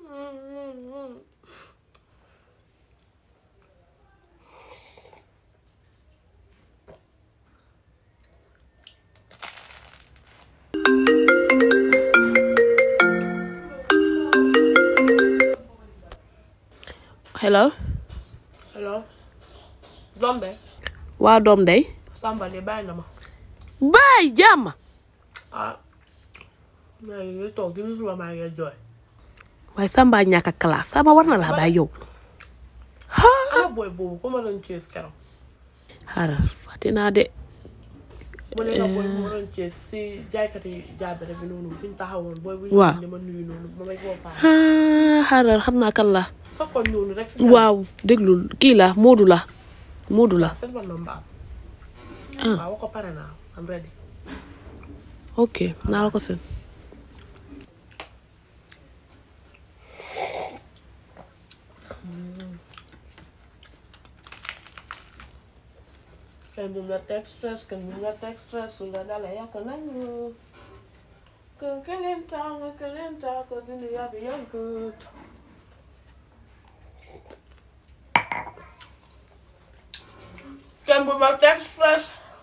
Hello. Hello. Doom day. Waa doom day. Samba de bàyyi na ma. Baay jàmm. Ah. maa ngi toog di suba maa ngi jooy. waaye Samba ñàkk a classe Samba war na laa bàyyi yow. ana booy boobu ku ma doon cees keroog. xaaral fàtte naa de. mu ne la booy bu ma doon cees si jaaykati jaabere bi noonu buñ taxawoon booy bu ñu waaw ne ma nuyu noonu ma may koo faale. xaaral xam naa kan la. sa koñ noonu rek si waaw déglul kii la Moodu la. Moodu la. seen fan la mbaam. waaw ko pare naa am ready. ok naa la ko seen. kenn du la teg stress kenn du la teg stress su la dalee yàq nañu. Keleen taa ko dindi yàbbi yàggut. kenn du la teg stress.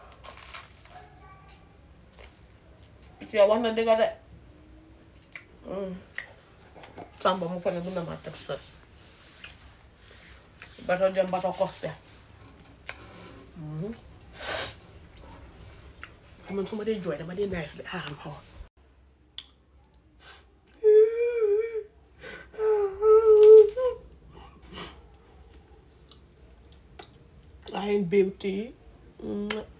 ci wax na dëgg de. Samba mu fa ne bu na ma teg stress. bato dem bato koste. man su ma dee jooy dama dee nice de xaaral ma xool. I ain't beauty.